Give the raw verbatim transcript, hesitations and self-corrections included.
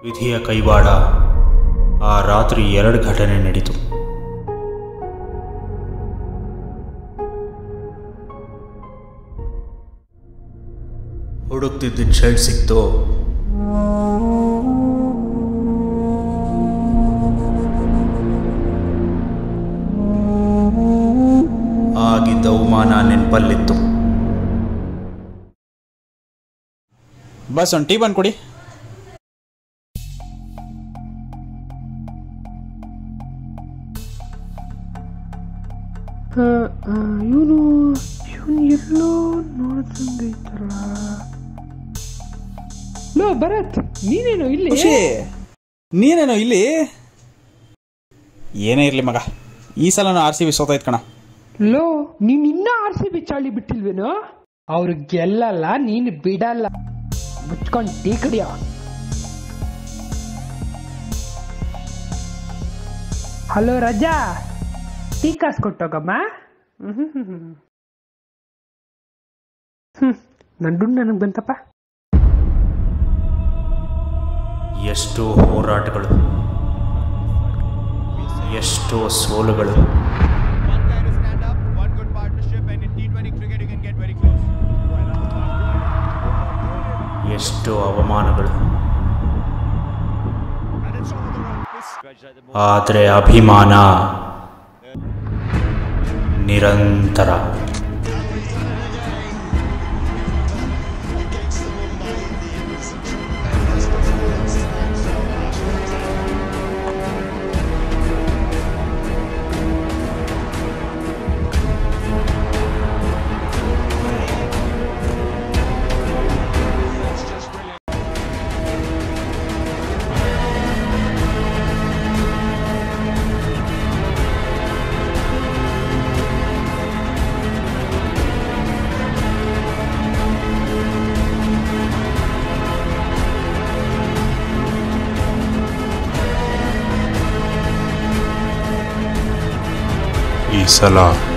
ವಿಧಿಯ ಕೈವಾಡ. ಆ ರಾತ್ರಿ ಎರಡು ಘಟನೆ ನಡೀತು. ಹುಡುಕ್ತಿದ್ದ ಶರ್ಟ್ ಸಿಕ್ತು. ಆಗಿದ್ದ ಅವಮಾನ ನೆನಪಲ್ಲಿತ್ತು. ಬಸ್ ಒಂದು ಟೀ ಬಂದು ಕೊಡಿ. ಇವನು ಇವನು ಎಲ್ಲೋ ನೋಡ್ತಂಗೈತಲ್ಲ. ಲೋ ಭರತ್, ನೀನೇನು ಇಲ್ಲಿ? ನೀನೇನೋ ಇಲ್ಲಿ? ಏನೇ ಇರ್ಲಿ ಮಗ, ಈ ಸಲ ಆರ್ ಸಿ ಬಿ ಸೋತಾಯ್ತು ಕಣ. ಲೋ, ನೀನ್ ಇನ್ನ ಆರ್ ಸಿ ಬಿ ಚಾಳಿ ಬಿಟ್ಟಿಲ್ವೇನೋ? ಅವ್ರು ಗೆಲ್ಲಲ್ಲ, ನೀನು ಬಿಡಲ್ಲ. ಮುಚ್ಕೊಂಡು ಟೀ ಕಡಿಯ. ಹಲೋ ರಜಾ, ಟೀ ಕಾಸು ಕೊಟ್ಟೋಗಮ್ಮ. ಹ್ಮ್ ನಂಡು ನನಗೆ ಬಂತಪ್ಪ. ಎಷ್ಟೋ ಹೋರಾಟಗಳು, ಎಷ್ಟೋ ಸೋಲುಗಳು, ಎಷ್ಟೋ ಅವಮಾನಗಳು. ಆದರೆ ಅಭಿಮಾನ ನಿರಂತರ. ಈ ಸಲ